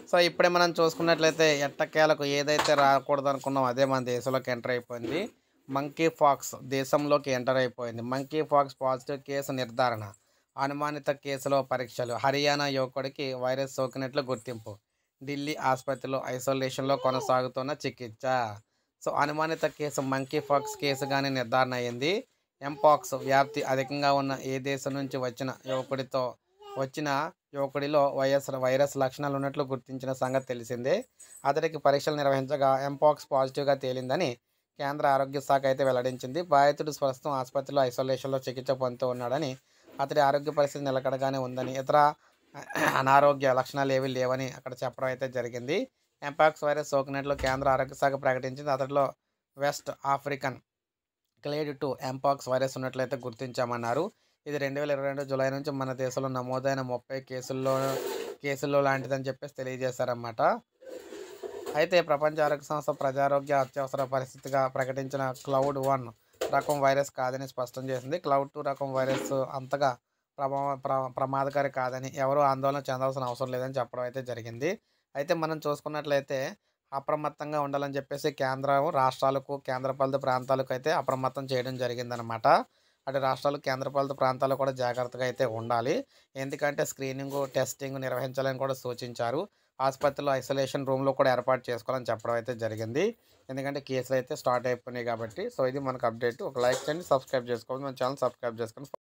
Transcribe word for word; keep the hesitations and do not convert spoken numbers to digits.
So, ఇప్పుడే మనం చూసుకున్నట్లయితే ఎట్టకేలకు ఏదైతే రాకూడదనుకున్నామో అదే మన దేశంలోకి ఎంటర్ అయిపోయింది. మంకీ పాక్స్ దేశంలోకి ఎంటర్ అయిపోయింది. మంకీ పాక్స్ పాజిటివ్ కేసు నిర్ధారణ. అనుమానిత కేసులో పరీక్షలు. హర్యానా యువకుడికి వైరస్ సోకినట్లు గుర్తింపు. ఢిల్లీ ఆసుపత్రిలో ఐసోలేషన్‌లో కొనసాగుతున్న చికిత్స. సో, అనుమానిత కేసు మంకీ పాక్స్ కేసుగానే నిర్ధారణ అయింది. ఎంపాక్స్ వ్యాప్తి అధికంగా ఉన్న ఏ దేశం నుంచి వచ్చిన యువకుడితో వచ్చిన యువకుడిలో వైఎస్ వైరస్ లక్షణాలు ఉన్నట్లు గుర్తించిన సంగతి తెలిసిందే. అతడికి పరీక్షలు నిర్వహించగా ఎంపాక్స్ పాజిటివ్‌గా తేలిందని కేంద్ర ఆరోగ్య శాఖ అయితే వెల్లడించింది. బాధితుడు ప్రస్తుతం ఆసుపత్రిలో ఐసోలేషన్‌లో చికిత్స పొందుతూ ఉన్నాడని, అతడి ఆరోగ్య పరిస్థితి నిలకడగానే ఉందని, ఇతర అనారోగ్య లక్షణాలు ఏవీ లేవని అక్కడ చెప్పడం అయితే జరిగింది. ఎంపాక్స్ వైరస్ సోకినట్లు కేంద్ర ఆరోగ్య శాఖ ప్రకటించింది. అతడిలో west African clade two mpox virus ఉన్నట్లయితే గుర్తించామన్నారు. ఇది రెండు వేల ఇరవై రెండు జూలై నుంచి మన దేశంలో నమోదైన ముప్పై కేసుల్లో కేసుల్లో లాంటిదని చెప్పేసి తెలియజేశారన్నమాట. అయితే ప్రపంచ ఆరోగ్య సంస్థ ప్రజారోగ్య అత్యవసర పరిస్థితిగా ప్రకటించిన క్లౌడ్ వన్ రకం వైరస్ కాదని స్పష్టం చేసింది. క్లౌడ్ టూ రకం వైరస్ అంతగా ప్రభావ ప్ర ప్రమాదకారి కాదని, ఎవరూ ఆందోళన చెందాల్సిన అవసరం లేదని చెప్పడం అయితే జరిగింది. అయితే మనం చూసుకున్నట్లయితే అప్రమత్తంగా ఉండాలని చెప్పేసి కేంద్రం రాష్ట్రాలకు, కేంద్రపాలిత ప్రాంతాలకు అయితే అప్రమత్తం చేయడం జరిగిందనమాట. అటు రాష్ట్రాలు, కేంద్రపాలిత ప్రాంతాలు కూడా జాగ్రత్తగా అయితే ఉండాలి. ఎందుకంటే స్క్రీనింగు, టెస్టింగ్ నిర్వహించాలని కూడా సూచించారు. ఆసుపత్రిలో ఐసోలేషన్ రూమ్‌లో కూడా ఏర్పాటు చేసుకోవాలని చెప్పడం అయితే జరిగింది. ఎందుకంటే కేసులైతే స్టార్ట్ అయిపోయినాయి కాబట్టి. సో, ఇది మనకు అప్డేట్. ఒక లైక్ చేయండి, సబ్స్క్రైబ్ చేసుకోండి. మన ఛానల్ సబ్స్క్రైబ్ చేసుకోండి.